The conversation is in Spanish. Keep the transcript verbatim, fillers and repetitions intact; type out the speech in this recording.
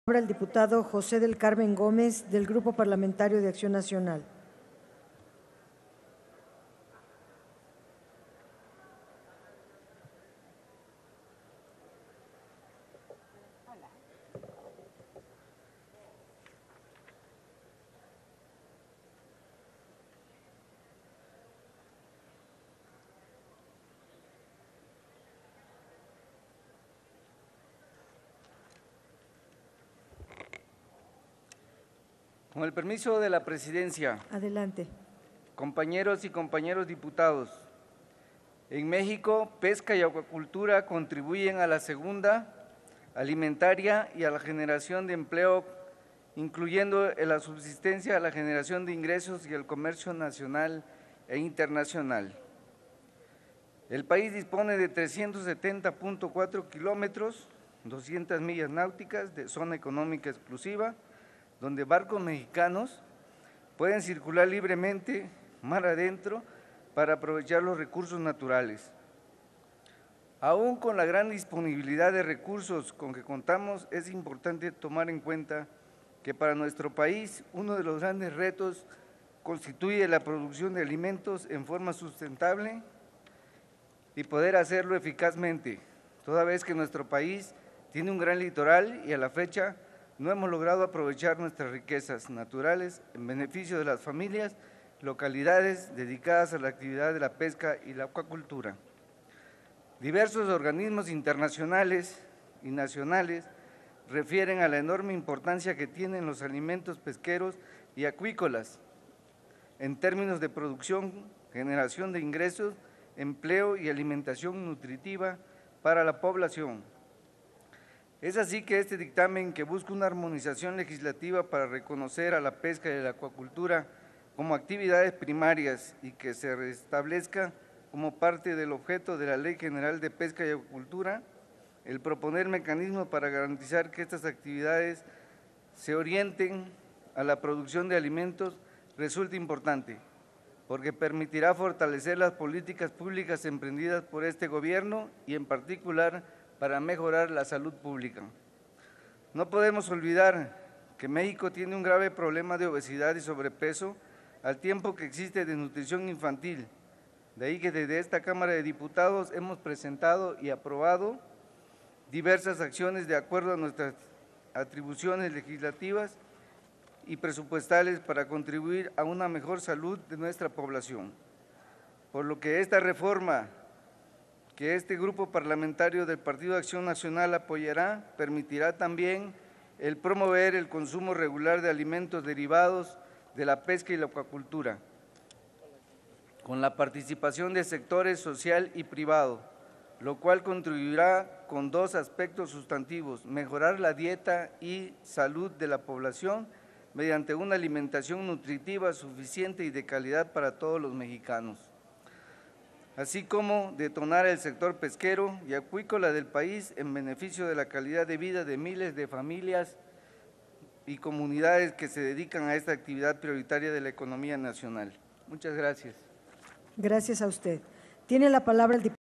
El diputado José del Carmen Gómez, del Grupo Parlamentario de Acción Nacional. Con el permiso de la presidencia. Adelante. Compañeros y compañeros diputados, en México, pesca y acuacultura contribuyen a la segunda alimentaria y a la generación de empleo, incluyendo en la subsistencia, a la generación de ingresos y el comercio nacional e internacional. El país dispone de trescientos setenta punto cuatro kilómetros, doscientas millas náuticas de zona económica exclusiva, donde barcos mexicanos pueden circular libremente mar adentro para aprovechar los recursos naturales. Aún con la gran disponibilidad de recursos con que contamos, es importante tomar en cuenta que para nuestro país uno de los grandes retos constituye la producción de alimentos en forma sustentable y poder hacerlo eficazmente, toda vez que nuestro país tiene un gran litoral y a la fecha no hemos logrado aprovechar nuestras riquezas naturales en beneficio de las familias, localidades dedicadas a la actividad de la pesca y la acuacultura. Diversos organismos internacionales y nacionales refieren a la enorme importancia que tienen los alimentos pesqueros y acuícolas en términos de producción, generación de ingresos, empleo y alimentación nutritiva para la población. Es así que este dictamen, que busca una armonización legislativa para reconocer a la pesca y la acuacultura como actividades primarias y que se restablezca como parte del objeto de la Ley General de Pesca y Acuacultura, el proponer mecanismos para garantizar que estas actividades se orienten a la producción de alimentos resulta importante, porque permitirá fortalecer las políticas públicas emprendidas por este gobierno y en particular para mejorar la salud pública. No podemos olvidar que México tiene un grave problema de obesidad y sobrepeso, al tiempo que existe desnutrición infantil. De ahí que desde esta Cámara de Diputados hemos presentado y aprobado diversas acciones de acuerdo a nuestras atribuciones legislativas y presupuestales para contribuir a una mejor salud de nuestra población. Por lo que esta reforma que este grupo parlamentario del Partido de Acción Nacional apoyará, permitirá también el promover el consumo regular de alimentos derivados de la pesca y la acuacultura, con la participación de sectores social y privado, lo cual contribuirá con dos aspectos sustantivos: mejorar la dieta y salud de la población mediante una alimentación nutritiva suficiente y de calidad para todos los mexicanos, así como detonar el sector pesquero y acuícola del país en beneficio de la calidad de vida de miles de familias y comunidades que se dedican a esta actividad prioritaria de la economía nacional. Muchas gracias. Gracias a usted. Tiene la palabra el diputado